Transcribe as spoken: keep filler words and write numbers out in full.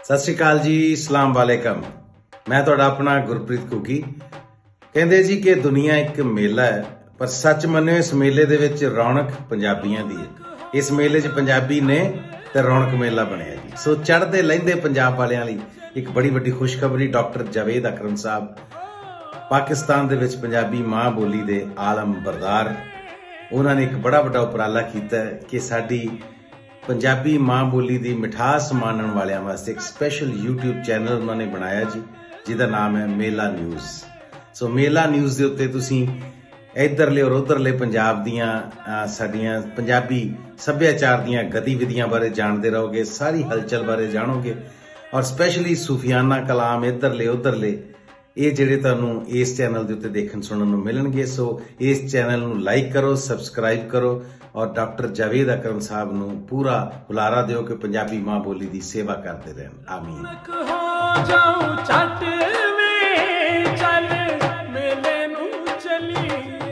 सत श्री अकाल जी, सलाम वालेकम। मैं तुहाडा अपना गुरप्रीत घुग्गी। कहंदे जी कि दुनिया एक मेला है, पर सच मन्निओ इस मेले दे विच रौनक पंजाबियां दी है। इस मेले च पंजाबी ने ते रौनक मेला बनिया जी। सो चढ़दे लहिंदे पंजाब वालियां लई एक बड़ी वड्डी खुशखबरी। डॉक्टर जावेद अकरम साहब पाकिस्तान दे विच पंजाबी मां बोली दे आलम बरदार, उन्होंने एक बड़ा वड्डा उपराला किया कि साडी पंजाबी मां बोली की मिठास मानण वालियां वास्ते एक स्पैशल यूट्यूब चैनल उन्होंने बनाया जी, जिसका नाम है मेला न्यूज़। सो मेला न्यूज़ के उत्ते तुसीं इधरले और उधरले पंजाब दियां साडियां पंजाबी सभ्याचार दियां गतिविधियां बारे जानते रहोगे, सारी हलचल बारे जानोगे और स्पैशली सूफियाना कलाम इधरले उधरले ये जिहड़े तुहानूं इस चैनल के उत्ते देखण सुणन नूं मिलणगे। सो इस चैनल नूं लाइक करो, सबसक्राइब करो और डॉक्टर जावेद अकरम साहब नूं पूरा हुलारा दिओ कि पंजाबी मां बोली की सेवा करते रहन। आमीन। हो जाऊं छट वे चल मेले नूं चली।